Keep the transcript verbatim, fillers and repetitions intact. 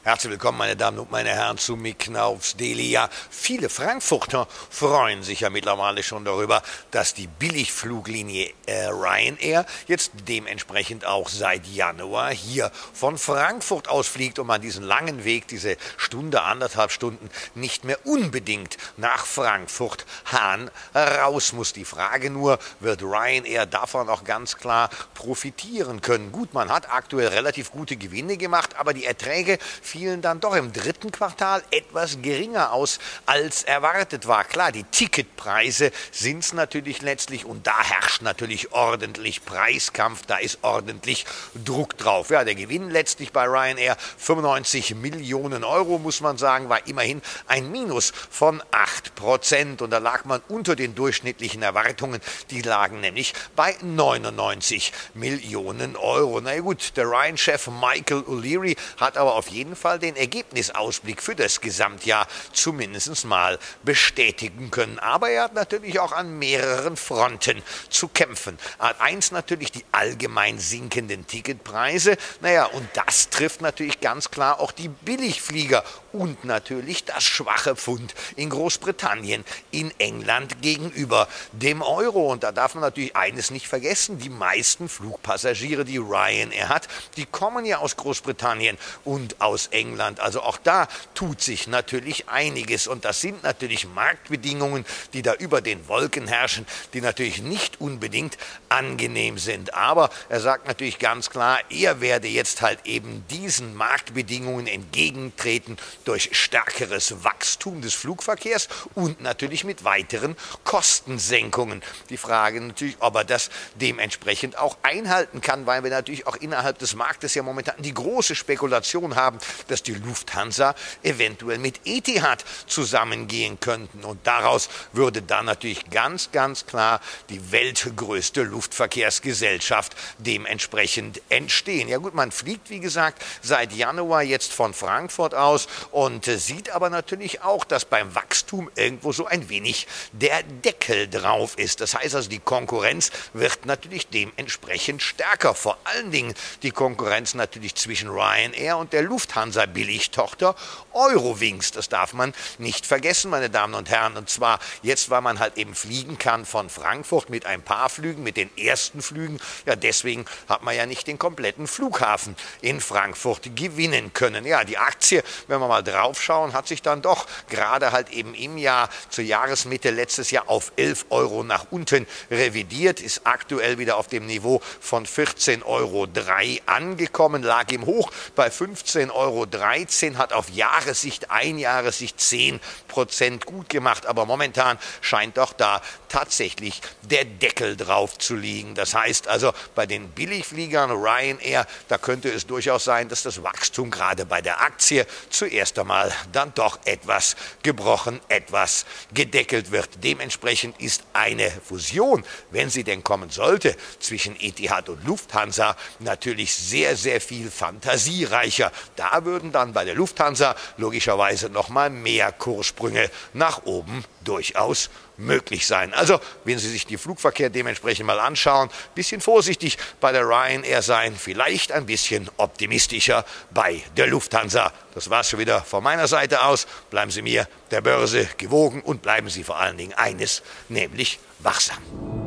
Herzlich willkommen, meine Damen und meine Herren, zu Mick Knaufs Daily. Ja, viele Frankfurter freuen sich ja mittlerweile schon darüber, dass die Billigfluglinie äh, Ryanair jetzt dementsprechend auch seit Januar hier von Frankfurt aus fliegt und man diesen langen Weg, diese Stunde, anderthalb Stunden, nicht mehr unbedingt nach Frankfurt-Hahn raus muss. Die Frage nur, wird Ryanair davon auch ganz klar profitieren können? Gut, man hat aktuell relativ gute Gewinne gemacht, aber die Erträge fielen dann doch im dritten Quartal etwas geringer aus, als erwartet war. Klar, die Ticketpreise sind es natürlich letztlich und da herrscht natürlich ordentlich Preiskampf, da ist ordentlich Druck drauf. Ja, der Gewinn letztlich bei Ryanair, fünfundneunzig Millionen Euro, muss man sagen, war immerhin ein Minus von acht Prozent und da lag man unter den durchschnittlichen Erwartungen, die lagen nämlich bei neunundneunzig Millionen Euro. Na gut, der Ryan-Chef Michael O'Leary hat aber auf jeden Fall den Ergebnisausblick für das Gesamtjahr zumindest mal bestätigen können. Aber er hat natürlich auch an mehreren Fronten zu kämpfen. Eins natürlich die allgemein sinkenden Ticketpreise. Naja, und das trifft natürlich ganz klar auch die Billigflieger und natürlich das schwache Pfund in Großbritannien, in England gegenüber dem Euro. Und da darf man natürlich eines nicht vergessen, die meisten Flugpassagiere, die Ryanair hat, die kommen ja aus Großbritannien und aus England. Also auch da tut sich natürlich einiges und das sind natürlich Marktbedingungen, die da über den Wolken herrschen, die natürlich nicht unbedingt angenehm sind. Aber er sagt natürlich ganz klar, er werde jetzt halt eben diesen Marktbedingungen entgegentreten durch stärkeres Wachstum des Flugverkehrs und natürlich mit weiteren Kostensenkungen. Die Frage natürlich, ob er das dementsprechend auch einhalten kann, weil wir natürlich auch innerhalb des Marktes ja momentan die große Spekulation haben, dass die Lufthansa eventuell mit Etihad zusammengehen könnten. Und daraus würde dann natürlich ganz, ganz klar die weltgrößte Luftverkehrsgesellschaft dementsprechend entstehen. Ja gut, man fliegt, wie gesagt, seit Januar jetzt von Frankfurt aus und äh, sieht aber natürlich auch, dass beim Wachstum irgendwo so ein wenig der Deckel drauf ist. Das heißt also, die Konkurrenz wird natürlich dementsprechend stärker. Vor allen Dingen die Konkurrenz natürlich zwischen Ryanair und der Lufthansa-Billigtochter Eurowings. Das darf man nicht vergessen, meine Damen und Herren. Und zwar jetzt, weil man halt eben fliegen kann von Frankfurt mit ein paar Flügen, mit den ersten Flügen. Ja, deswegen hat man ja nicht den kompletten Flughafen in Frankfurt gewinnen können. Ja, die Aktie, wenn wir mal drauf schauen, hat sich dann doch gerade halt eben im Jahr zur Jahresmitte letztes Jahr auf elf Euro nach unten revidiert, ist aktuell wieder auf dem Niveau von vierzehn Euro drei angekommen, lag im Hoch bei fünfzehn Euro dreizehn, hat auf Jahressicht, Einjahressicht zehn Prozent gut gemacht, aber momentan scheint doch da tatsächlich der Deckel drauf zu liegen. Das heißt also, bei den Billigfliegern Ryanair, da könnte es durchaus sein, dass das Wachstum gerade bei der Aktie zuerst einmal dann doch etwas gebrochen, etwas gedeckelt wird. Dementsprechend ist eine Fusion, wenn sie denn kommen sollte, zwischen Etihad und Lufthansa natürlich sehr, sehr viel fantasiereicher. Da würden dann bei der Lufthansa logischerweise nochmal mehr Kurssprünge nach oben durchaus möglich sein. Also, wenn Sie sich den Flugverkehr dementsprechend mal anschauen, bisschen vorsichtig bei der Ryanair sein, vielleicht ein bisschen optimistischer bei der Lufthansa. Das war's schon wieder von meiner Seite aus. Bleiben Sie mir, der Börse, gewogen und bleiben Sie vor allen Dingen eines, nämlich wachsam.